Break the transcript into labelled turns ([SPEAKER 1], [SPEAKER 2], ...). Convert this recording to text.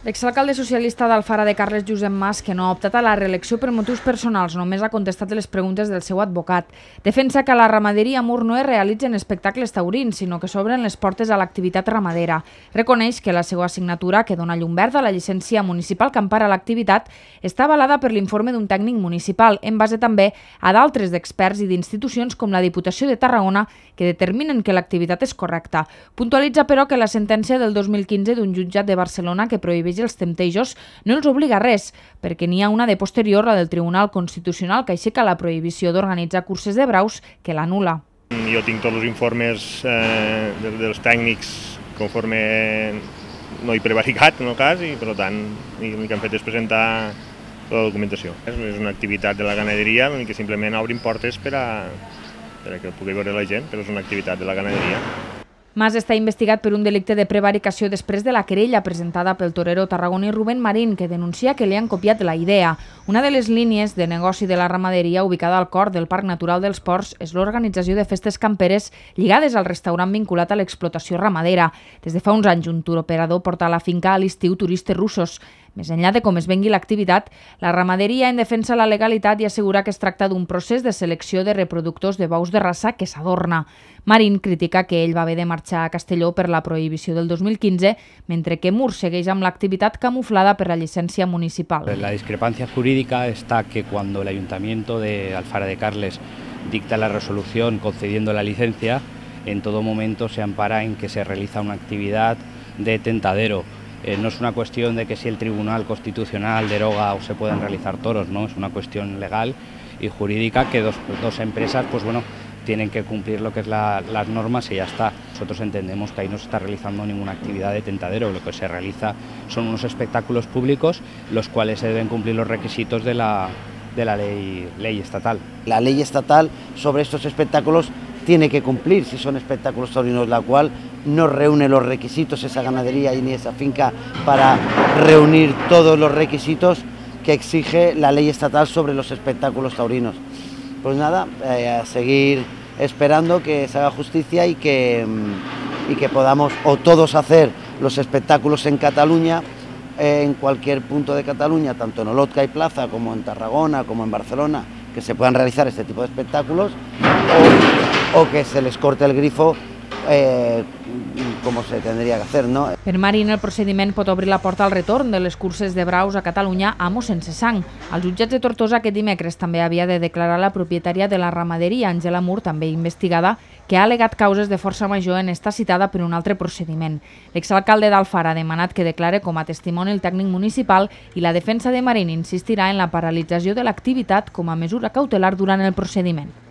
[SPEAKER 1] L'exalcalde socialista d'Alfara de Carles, Josep Mas, que no ha optat a la reelecció per motius personals, només ha contestat les preguntes del seu advocat. Defensa que a la ramaderia a Mur no es realitzen espectacles taurins, sinó que s'obren les portes a l'activitat ramadera. Reconeix que la seva assignatura, que dona llum verda a la llicència municipal que empara l'activitat, està avalada per l'informe d'un tècnic municipal, en base també a d'altres d'experts i d'institucions com la Diputació de Tarragona, que determinen que l'activitat és correcta. Puntualitza, però, que la sentència del 2015 d'un jutjat de Barcelona que prohibeix els temptejos no els obliga a res, perquè n'hi ha una de posterior, la del Tribunal Constitucional, que aixeca la prohibició d'organitzar curses de braus, que l'anul·la.
[SPEAKER 2] Jo tinc tots els informes dels tècnics conforme no he prevaricat en el cas i per tant el que han fet és presentar la documentació. És una activitat de la ganaderia en què simplement obrin portes per a que ho pugui veure la gent, però és una activitat de la ganaderia.
[SPEAKER 1] Mas està investigat per un delicte de prevaricació després de la querella presentada pel torero tarragoní Rubén Marín, que denuncia que li han copiat la idea. Una de les línies de negoci de la ramaderia ubicada al cor del Parc Natural dels Ports és l'organització de festes camperes lligades al restaurant vinculat a l'explotació ramadera. Des de fa uns anys, un turoperador porta a la finca a l'estiu turistes russos. Més enllà de com es vengui l'activitat, la ramaderia en defensa la legalitat i assegura que es tracta d'un procés de selecció de reproductors de bous de raça que s'adorna. Marín critica que ell va haver de marxar a Castelló per la prohibició del 2015, mentre que Mur segueix amb l'activitat camuflada per la llicència municipal.
[SPEAKER 3] La discrepancia jurídica está que cuando el Ayuntamiento de Alfara de Carles dicta la resolución concediendo la licencia, en todo momento se ampara en que se realiza una actividad de tentadero. No es una cuestión de que si el Tribunal Constitucional deroga o se pueden realizar toros, ¿no? Es una cuestión legal y jurídica que dos empresas tienen que cumplir lo que es las normas y ya está. Nosotros entendemos que ahí no se está realizando ninguna actividad de tentadero, lo que se realiza son unos espectáculos públicos los cuales se deben cumplir los requisitos de la ley estatal.
[SPEAKER 4] La ley estatal sobre estos espectáculos tiene que cumplir, si son espectáculos taurinos, la cual no reúne los requisitos esa ganadería y ni esa finca para reunir todos los requisitos que exige la ley estatal sobre los espectáculos taurinos. Pues nada, a seguir esperando que se haga justicia y que podamos o todos hacer los espectáculos en Cataluña, en cualquier punto de Cataluña, tanto en Olotka y Plaza como en Tarragona, como en Barcelona, que se puedan realizar este tipo de espectáculos, o que se les corte el grifo com se tindria que fer, no?
[SPEAKER 1] Per Marín, el procediment pot obrir la porta al retorn de les curses de braus a Catalunya amb o sense sang. Als jutjats de Tortosa aquest dimecres també havia de declarar la propietària de la ramaderia, Àngela Mur, també investigada, que ha al·legat causes de força major en estar citada per un altre procediment. L'exalcalde d'Alfara ha demanat que declare com a testimoni el tècnic municipal i la defensa de Marín insistirà en la paralització de l'activitat com a mesura cautelar durant el procediment.